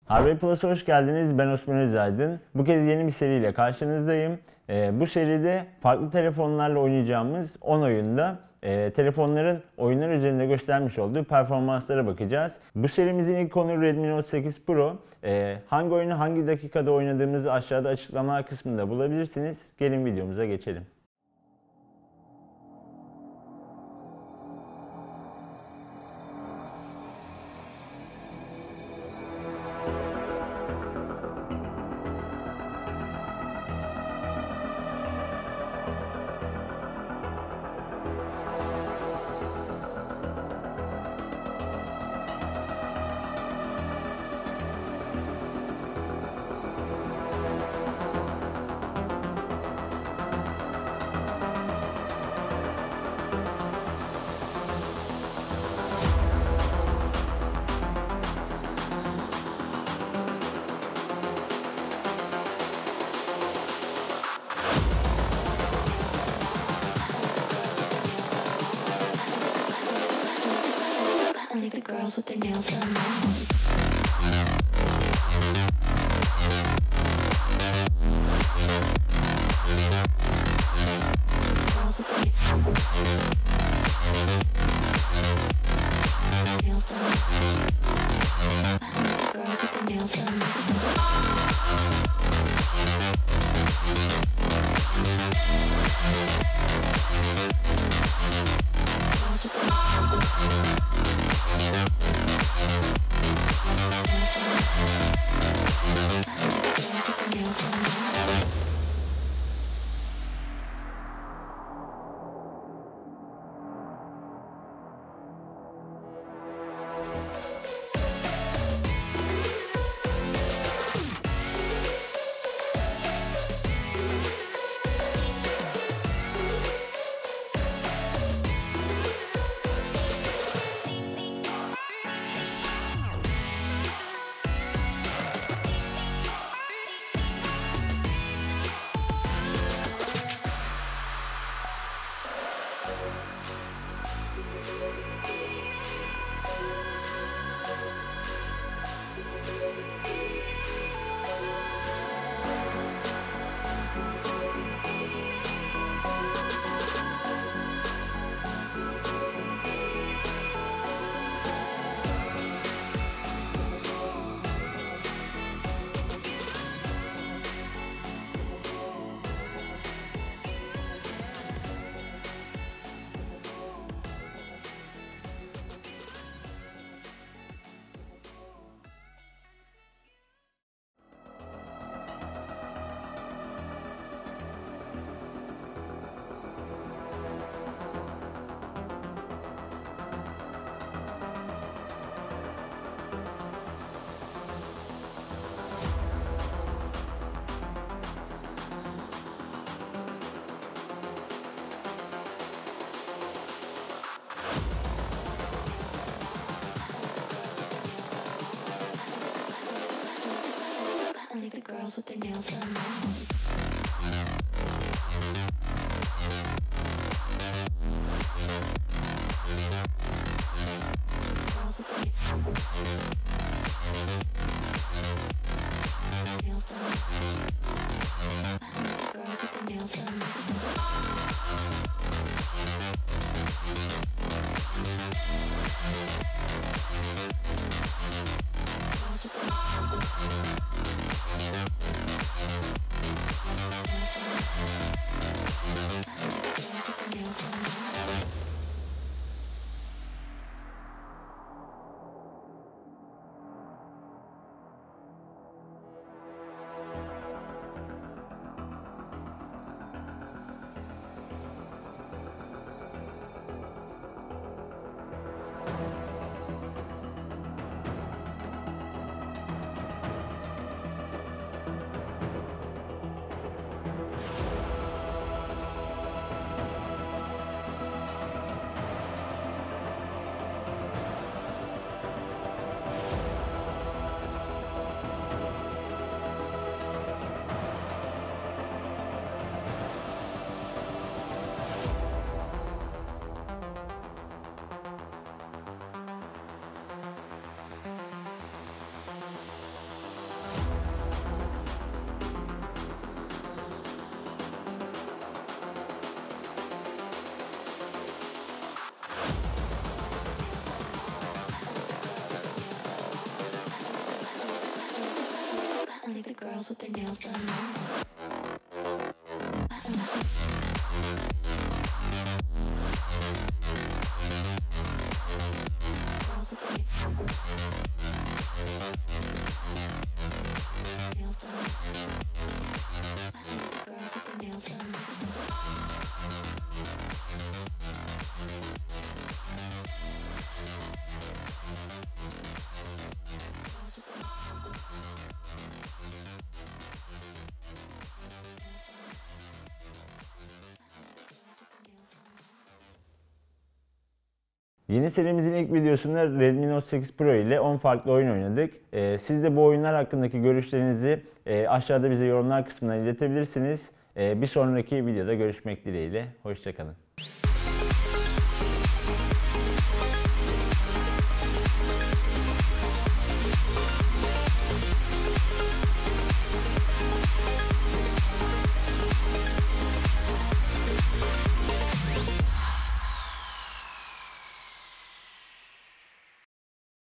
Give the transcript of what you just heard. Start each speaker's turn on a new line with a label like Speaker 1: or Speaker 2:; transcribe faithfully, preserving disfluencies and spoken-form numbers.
Speaker 1: Harvey Plus'a hoş geldiniz. Ben Osman Özaydın. Bu kez yeni bir seriyle karşınızdayım. Ee, bu seride farklı telefonlarla oynayacağımız on oyunda e, telefonların oyunlar üzerinde göstermiş olduğu performanslara bakacağız. Bu serimizin ilk konu Redmi Note sekiz Pro. Ee, hangi oyunu hangi dakikada oynadığımızı aşağıda açıklamalar kısmında bulabilirsiniz. Gelin videomuza geçelim.
Speaker 2: Only the girls with their nails done. Girls with their nails done. Only the girls with their nails done. Only the girls with their nails done. Girls with their nails done. Only the girls with their nails done. Girls with their nails done. Girls with their nails done. Girls with their nails done.
Speaker 1: Yeni serimizin ilk videosunda Redmi Note sekiz Pro ile on farklı oyun oynadık. Ee, siz de bu oyunlar hakkındaki görüşlerinizi e, aşağıda bize yorumlar kısmına iletebilirsiniz. Ee, bir sonraki videoda görüşmek dileğiyle. Hoşça kalın.